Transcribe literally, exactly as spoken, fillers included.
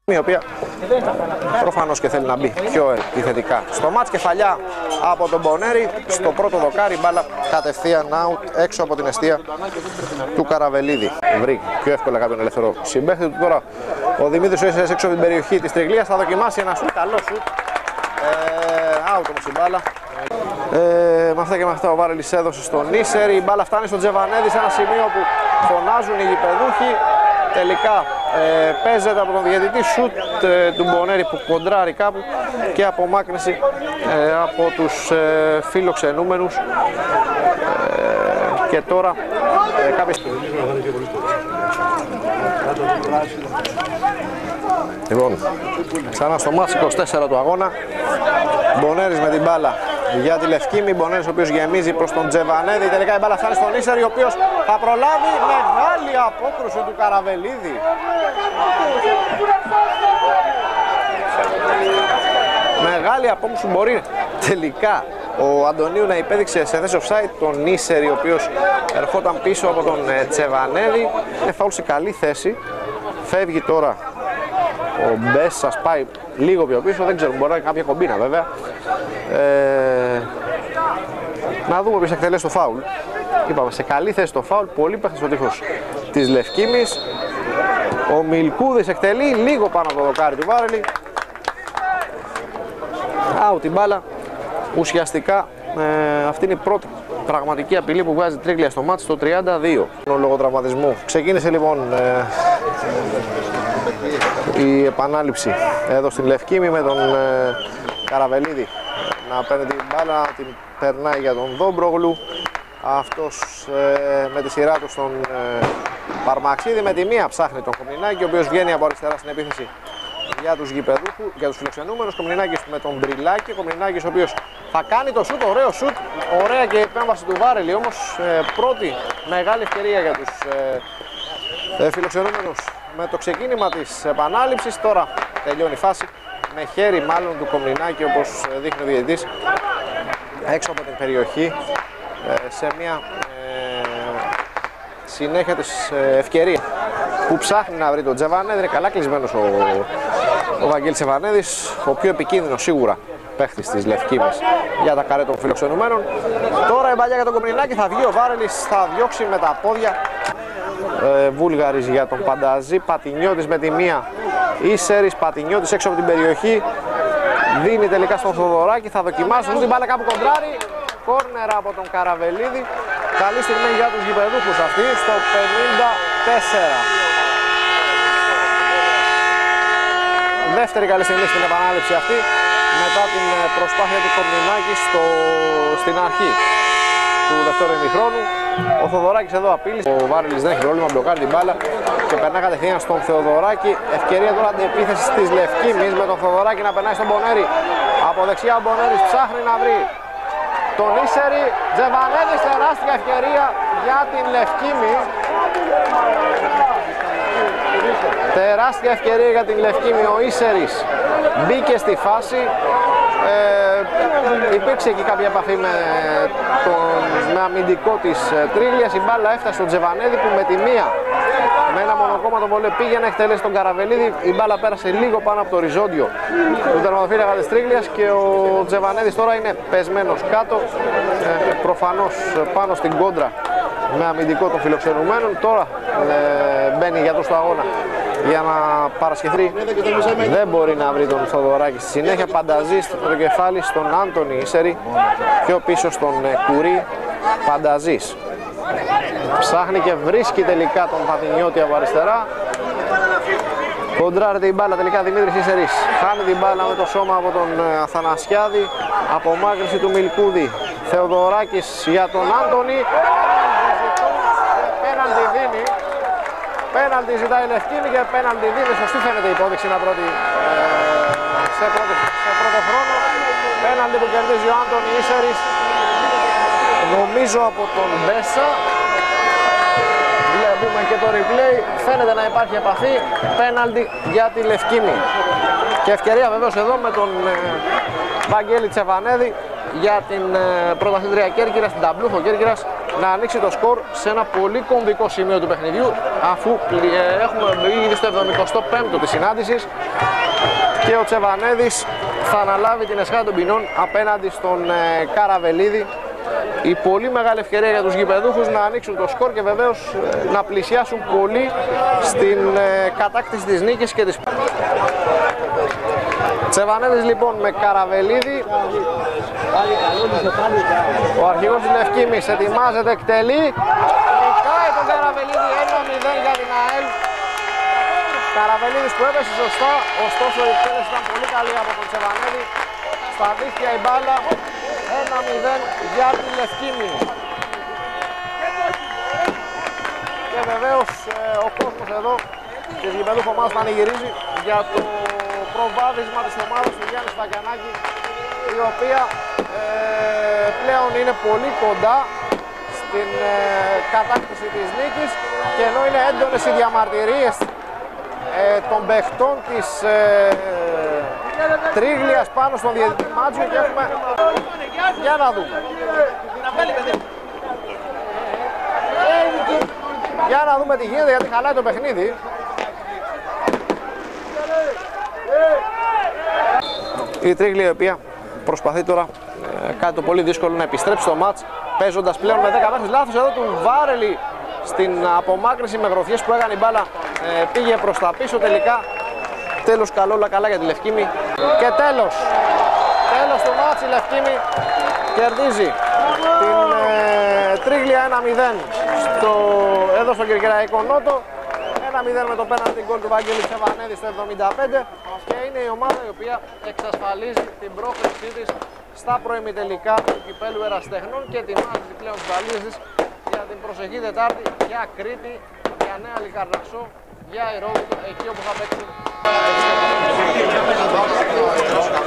η οποία προφανώς και θέλει να μπει πιο επιθετικά στο μάτς. Κεφαλιά από τον Μπονέρη στο πρώτο δοκάρι, μπάλα κατευθείαν out έξω από την εστία του Καραβελίδη. Βρει πιο εύκολα κάποιον ελεύθερο συμπαίχτη του. Τώρα ο Δημήτρης ο Έσσερης έξω από την περιοχή της Τριγλίας θα δοκιμάσει ένα σουτ, καλό σουτ, ε, out όμως η μπάλα. Ε, με αυτά και με αυτά ο Βάρελης έδωσε στον Ίσερη, η μπάλα φτάνει στον Τζεβανέδη σε ένα σημείο που φωνάζουν οι γηπεδούχοι. Τελικά ε, παίζεται από τον διαιτητή, σουτ ε, του Μπονέρη που κοντράρει κάπου και απομάκρυνση ε, από τους ε, φιλοξενούμενους. Ε, και τώρα ε, κάποιες... Λοιπόν, ξανά στο μάτς είκοσι τέσσερα του αγώνα. Μπονέρης με την μπάλα για τη Λευκήμη, Μπονέρης ο οποίος γεμίζει προς τον Τζεβανέδη. Τελικά η μπάλα φτάνει στον Ίσερη, ο οποίος θα προλάβει. Μεγάλη απόκρουση του Καραβελίδη. Μεγάλη απόκρουση, μπορεί τελικά ο Αντωνίου να υπέδειξε σε θέση offside τον Ίσερη, ο οποίος ερχόταν πίσω από τον Τζεβανέδη. Είναι φάουλ σε καλή θέση. Φεύγει τώρα ο Μπέσσας, πάει λίγο πιο πίσω, δεν ξέρω, μπορεί να είναι κάποια κομπίνα βέβαια. Ε, να δούμε ποιος θα εκτελέσει το φάουλ. Είπαμε, σε καλή θέση το φάουλ, πολύ παίχτης ο τείχος της Λευκήμης. Ο Μιλκούδης εκτελεί λίγο πάνω από το δοκάρι του Βάρελη. Out η μπάλα. Ουσιαστικά ε, αυτή είναι η πρώτη πραγματική απειλή που βγάζει Τρίγλια στο μάτς στο τριάντα δύο. Λόγω τραυματισμού. Ξεκίνησε λοιπόν ε, η επανάληψη εδώ στην Λευκήμη με τον ε, Καραβελίδη να παίρνει την μπάλα, την περνάει για τον Δόμπρογλου. Αυτός ε, με τη σειρά του στον ε, Παρμαξίδη, με τη μία ψάχνει τον Κομνηνάκη, ο οποίος βγαίνει από αριστερά στην επίθεση για τους γηπεδούχους, για τους φιλοξενούμενους. Κομνηνάκης με τον Μπριλάκη, Κομνηνάκης ο οποίος θα κάνει το σουτ, ωραίο σουτ, ωραία και η επέμβαση του Βάρελη, όμως ε, πρώτη μεγάλη ευκαιρία για τους ε, ε, φιλοξενούμενους με το ξεκίνημα της επανάληψης. Τώρα τελειώνει η φάση με χέρι μάλλον του Κομνηνάκη, όπως δείχνει ο διαιτητής, έξω από την περιοχή, σε μια ε, συνέχεια της ε, ευκαιρία που ψάχνει να βρει τον Τζεβανέδη. Είναι καλά κλεισμένος ο, ο Βαγγέλης Τζεβανέδης, ο πιο επικίνδυνος σίγουρα παίχτης της Λευκήμης για τα καρέ των φιλοξενουμένων. Τώρα η μπαλιά για τον Κομνηνάκη, θα βγει ο Βάρελης, θα διώξει με τα πόδια. Ε, Βούλγαρης για τον Πανταζή, Πατινιώτης με τη μία, Ίσερης, Πατινιώτης έξω από την περιοχή, δίνει τελικά στον Θοδωράκη, θα δοκιμάσει, την μπάλα κάπου κοντράρει, κόρνερ από τον Καραβελίδη. Καλή στιγμή για τους γηπεδούχους αυτή στο πενήντα τέσσερα. Δεύτερη καλή στιγμή στην επανάληψη αυτή μετά την προσπάθεια του Κομνηνάκη στο... στην αρχή του δεύτερου ημιχρόνου. Ο Θοδωράκης εδώ απείλησε. Ο Βάρελης δεν έχει πρόβλημα, μπλοκάρει την μπάλα και περνά κατευθείαν στον Θεοδωράκη. Ευκαιρία τώρα αντεπίθεσης της Λευκήμης με τον Θοδωράκη να περνάει στον Μπονέρη. Από δεξιά ο Μπονέρης ψάχνει να βρει τον Ίσερη. Τζεβανέδης, τεράστια ευκαιρία για την Λευκήμη. Τεράστια ευκαιρία για την Λευκήμη. Ο Ίσερης μπήκε στη φάση. Ε, υπήρξε εκεί κάποια επαφή με τον με αμυντικό της Τρίγλιας. Η μπάλα έφτασε στον Τζεβανέδη που με τη μία, με ένα μονοκόμματο βολέ, πήγε να εκτελέσει τον Καραβελίδη. Η μπάλα πέρασε λίγο πάνω από το οριζόντιο του τερματοφύλακα της Τρίγλιας και ο Τζεβανέδης τώρα είναι πεσμένος κάτω, ε, προφανώς πάνω στην κόντρα με αμυντικό των φιλοξενουμένων. Τώρα ε, μπαίνει για το στο αγώνα για να παρασχεθεί, δεν μπορεί να βρει τον Θοδωράκη. Στη συνέχεια Πανταζή στο κεφάλι στον Άντωνη Ίσερη, πιο πίσω στον Κουρί. Πανταζής ψάχνει και βρίσκει τελικά τον Πατινιώτη από αριστερά. Κοντράρεται η μπάλα τελικά Δημήτρης Ίσερης, χάνει την μπάλα με το σώμα από τον Αθανασιάδη. Απομάκρυνση του Μιλκούδη. Θεοδωράκης για τον Άντωνη. Πέναλτι δίνει. Πέναλτι ζητάει η Λευκήμη και πέναλτι δίνει. Σωστή φαίνεται η υπόδειξη να πρώτη, ε, σε, πρώτη, σε πρώτο χρόνο. Πέναλτι που κερδίζει ο Άντωνη Ίσερης, νομίζω από τον Μπέσα. Βλέπουμε και το replay, φαίνεται να υπάρχει επαφή. Πέναλτι για τη Λευκήμη. Και ευκαιρία βεβαίως εδώ με τον ε, Βαγγέλη Τζεβανέδη για την ε, πρωταθλήτρια Κέρκυρας, την ταμπλούχο Κέρκυρας. να ανοίξει το σκορ σε ένα πολύ κομβικό σημείο του παιχνιδιού, αφού έχουμε μπει ήδη στο εβδομηκοστό πέμπτο της συνάντησης και ο Τσεβανέδης θα αναλάβει την εσχάτη των ποινών απέναντι στον ε, Καραβελίδη. Η πολύ μεγάλη ευκαιρία για τους γηπεδούχους να ανοίξουν το σκορ και βεβαίως ε, να πλησιάσουν πολύ στην ε, κατάκτηση της νίκης και της... Τσεβανέδης λοιπόν με Καραβελίδη. Ο αρχηγός της Λευκήμης ετοιμάζεται, εκτελεί. Νικάει τον Καραβελίδη, ένα μηδέν για την ΑΕΛ. Καραβελίδης που έπεσε σωστά, ωστόσο η εκτέλεση ήταν πολύ καλή από τον Τσεβανέδη. Στα δίχτυα η μπάλα, ένα μηδέν για την Λευκήμη. Και βεβαίως ο κόσμος εδώ της γηπεδούχου ομάδας πανηγυρίζει για το προβάδισμα της ομάδας του Γιάννη Σφακιανάκη, η οποία ε, πλέον είναι πολύ κοντά στην ε, κατάκτηση της νίκης, και ενώ είναι έντονες οι διαμαρτυρίες ε, των παιχτών της ε, Τρίγλιας πάνω στον διαιτητή Μάτζιο, και έχουμε... Για να δούμε. Για να δούμε τι γίνεται, γιατί χαλάει το παιχνίδι. Η Τρίγλια, η οποία προσπαθεί τώρα ε, κάτι το πολύ δύσκολο, να επιστρέψει στο μάτς, παίζοντας πλέον με δέκα παίχτες. Λάθος εδώ του Βάρελη στην απομάκρυνση με γροθιές που έκανε η μπάλα, ε, πήγε προς τα πίσω τελικά. Τέλος καλό, όλα καλά για τη Λευκήμη. Και τέλος, τέλος του μάτς, η Λευκήμη κερδίζει την ε, Τρίγλια ένα μηδέν στο, εδώ στο Κυρκυραϊκό Νότο. ένα μηδέν με το πέναλτι γκολ του Βαγγέλη Τσεβανέδη στο εβδομήντα πέντε, και είναι η ομάδα η οποία εξασφαλίζει την πρόκρισή της στα προημιτελικά του Κυπέλλου Ερασιτεχνών και ετοιμάζει πλέον τις βαλίτσες της για την προσεχή Τετάρτη για Κρήτη, για Νέα Λικαρνασσό, για Ηρώδικο, εκεί όπου θα παίξουν.